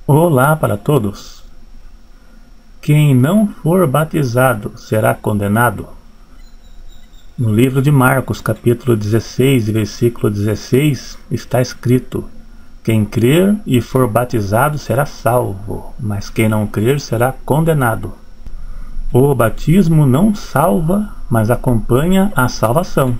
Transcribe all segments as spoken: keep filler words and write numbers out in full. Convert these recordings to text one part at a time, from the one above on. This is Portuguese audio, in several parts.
Olá para todos! Quem não for batizado será condenado? No livro de Marcos, capítulo dezesseis, versículo dezesseis, está escrito: quem crer e for batizado será salvo, mas quem não crer será condenado. O batismo não salva, mas acompanha a salvação.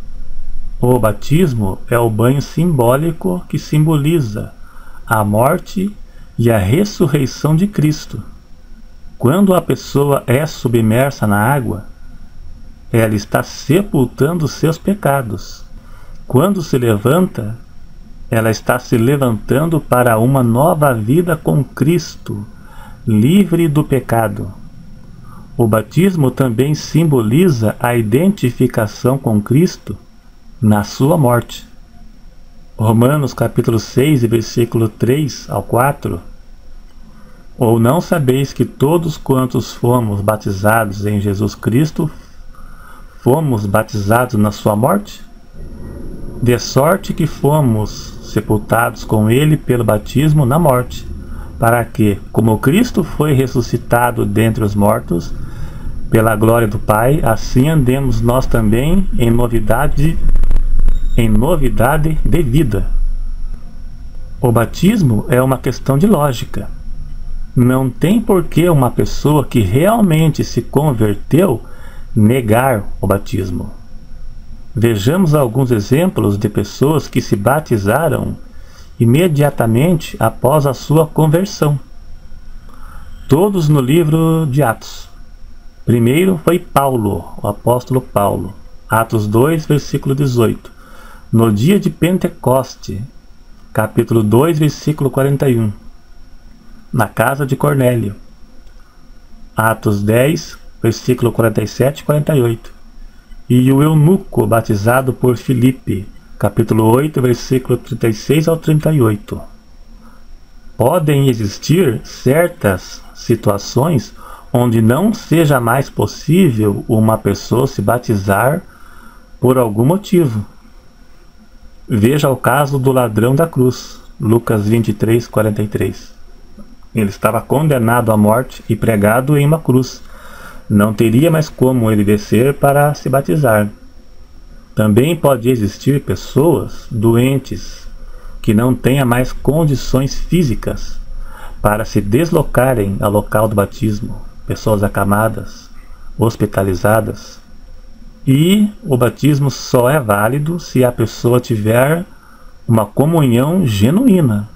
O batismo é o banho simbólico que simboliza a morte e a ressurreição de Cristo. Quando a pessoa é submersa na água, ela está sepultando seus pecados. Quando se levanta, ela está se levantando para uma nova vida com Cristo, livre do pecado. O batismo também simboliza a identificação com Cristo na sua morte. Romanos capítulo seis, versículo três ao quatro. Ou não sabeis que todos quantos fomos batizados em Jesus Cristo, fomos batizados na sua morte? De sorte que fomos sepultados com ele pelo batismo na morte, para que, como Cristo foi ressuscitado dentre os mortos, pela glória do Pai, assim andemos nós também em novidade em novidade de vida. O batismo é uma questão de lógica. Não tem por que uma pessoa que realmente se converteu negar o batismo. Vejamos alguns exemplos de pessoas que se batizaram imediatamente após a sua conversão. Todos no livro de Atos. Primeiro foi Paulo, o apóstolo Paulo. Atos dois, versículo dezoito. No dia de Pentecoste, capítulo dois, versículo quarenta e um, na casa de Cornélio. Atos dez, versículo quarenta e sete e quarenta e oito. E o eunuco batizado por Filipe, capítulo oito, versículo trinta e seis ao trinta e oito. Podem existir certas situações onde não seja mais possível uma pessoa se batizar por algum motivo. Veja o caso do ladrão da cruz, Lucas vinte e três, quarenta e três. Ele estava condenado à morte e pregado em uma cruz. Não teria mais como ele descer para se batizar. Também pode existir pessoas doentes que não tenham mais condições físicas para se deslocarem ao local do batismo. Pessoas acamadas, hospitalizadas. E o batismo só é válido se a pessoa tiver uma comunhão genuína.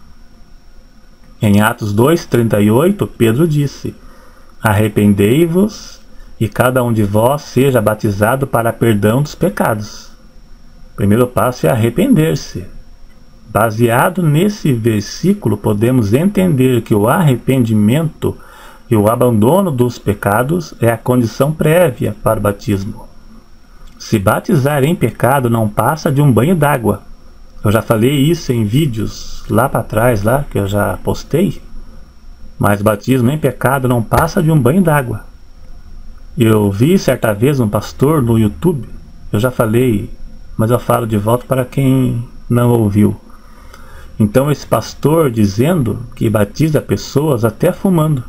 Em Atos dois, trinta e oito, Pedro disse: arrependei-vos e cada um de vós seja batizado para perdão dos pecados. O primeiro passo é arrepender-se. Baseado nesse versículo, podemos entender que o arrependimento e o abandono dos pecados é a condição prévia para o batismo. Se batizar em pecado não passa de um banho d'água. Eu já falei isso em vídeos lá para trás, lá que eu já postei. Mas batismo em pecado não passa de um banho d'água. Eu vi certa vez um pastor no YouTube. Eu já falei, mas eu falo de volta para quem não ouviu. Então esse pastor dizendo que batiza pessoas até fumando.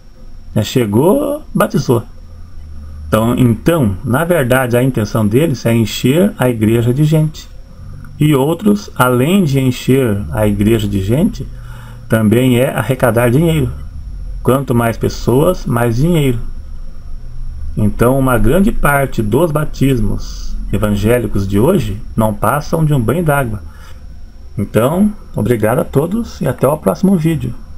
Chegou, batizou. Então, então, na verdade, a intenção deles é encher a igreja de gente. E outros, além de encher a igreja de gente, também é arrecadar dinheiro. Quanto mais pessoas, mais dinheiro. Então, uma grande parte dos batismos evangélicos de hoje não passam de um banho d'água. Então, obrigado a todos e até o próximo vídeo.